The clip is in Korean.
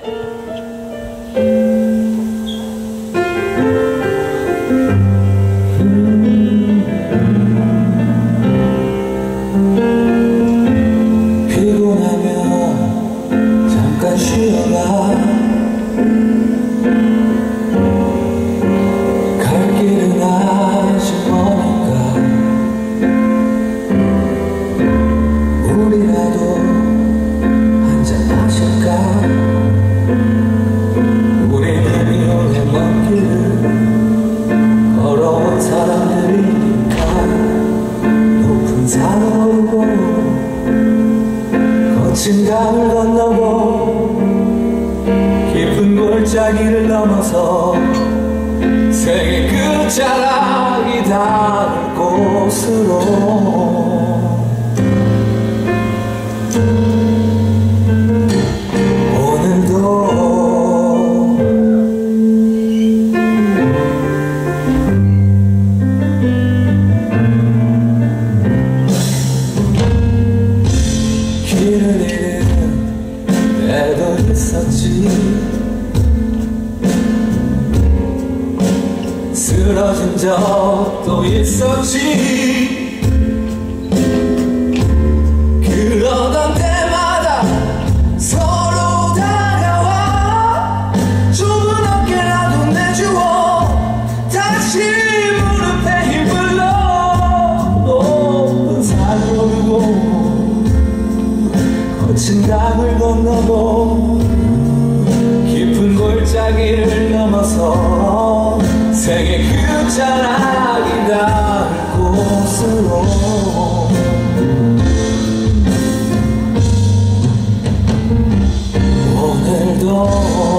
피곤하면 잠깐 쉬어가. 갈 길은 아직 머니까 우리라도 한잔 마실까. 우리는 이혼의 먼 길을 걸어온 사람들이니까 높은 산을 오르고 거친 강을 건너고 깊은 골짜기를 넘어서 생의 끝자락이 닿을 곳으로 길을 잃은 때도 있었지. 쓰러진 적도 있었지. 그러던 때마다 서로 다가와 좁은 어깨라도 내주어 다시 무릎에 힘을 넣어 높은 산을 오르고 거친 강을 건너고 깊은 골짜기를 넘어서 생의 끝자락이 닿을 곳으로 오늘도